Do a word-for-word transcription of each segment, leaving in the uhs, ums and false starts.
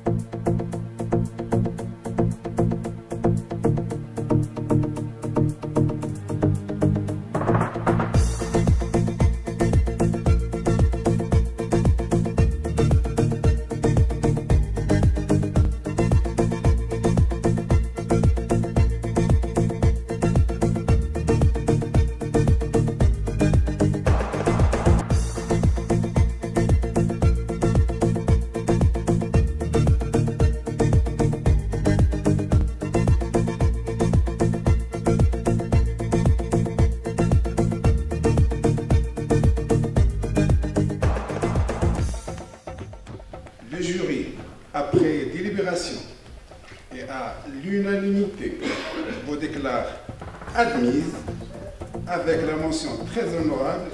Le jury, après délibération et à l'unanimité, vous déclare admise avec la mention très honorable.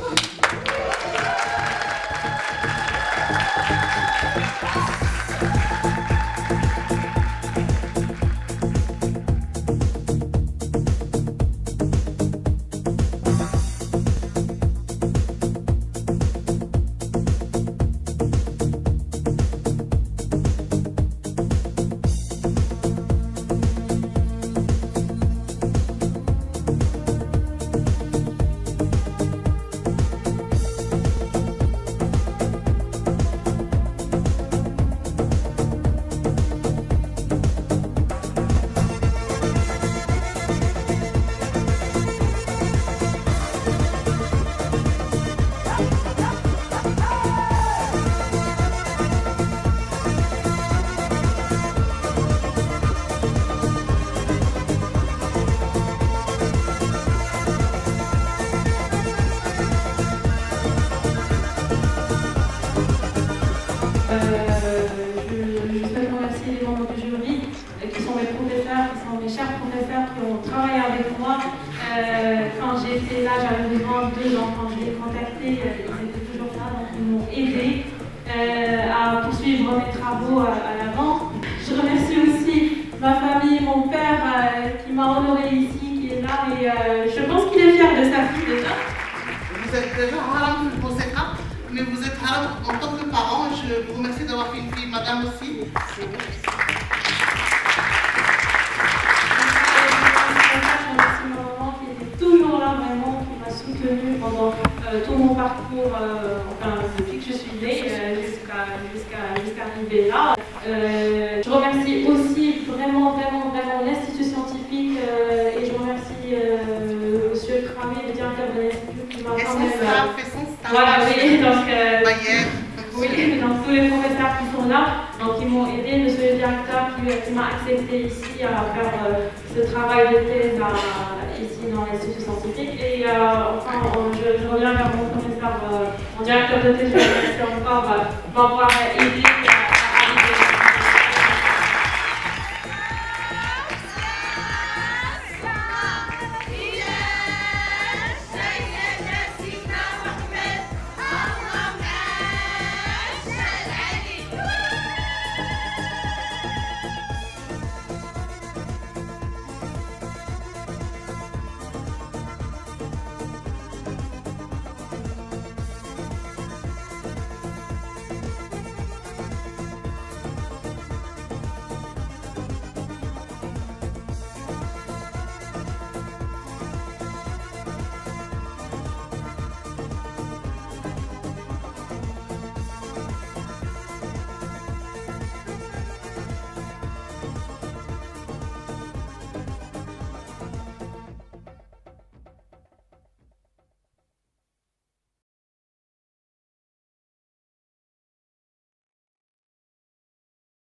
Je souhaite remercier les membres du jury, qui sont mes professeurs, qui sont mes chers professeurs, qui ont travaillé avec moi. Euh, quand j'étais là, j'avais besoin d'eux, donc quand je les ai contactés, ils étaient toujours là, donc ils m'ont aidé euh, à poursuivre mes travaux à, à l'avant. Je remercie aussi ma famille, mon père euh, qui m'a honoré ici, qui est là, et euh, je pense qu'il est fier de sa fille déjà. Vous êtes déjà haram pour vos étapes, mais vous êtes haram en tant que parent. Je vous remercie d'avoir fait une fille, madame aussi. Je remercie ma maman qui était toujours là, vraiment, qui m'a soutenue pendant euh, tout mon parcours, euh, enfin depuis que je suis née euh, jusqu'à jusqu'à jusqu'à arriver là. Euh, je remercie aussi vraiment, vraiment, vraiment l'Institut scientifique euh, et je remercie euh, Monsieur Cramé, le directeur de l'Institut, qui m'a quand même... Euh, fait son stage. Voilà, oui, donc... Euh, oui, donc tous les professeurs qui sont là, donc ils m'ont aidé, Monsieur le directeur qui, qui m'a accepté ici à faire euh, ce travail de thèse à, ici dans l'Institut scientifique. Et euh, enfin, je, je reviens vers mon professeur, euh, mon directeur de thèse, je vous remercie encore euh, de m'avoir aidé.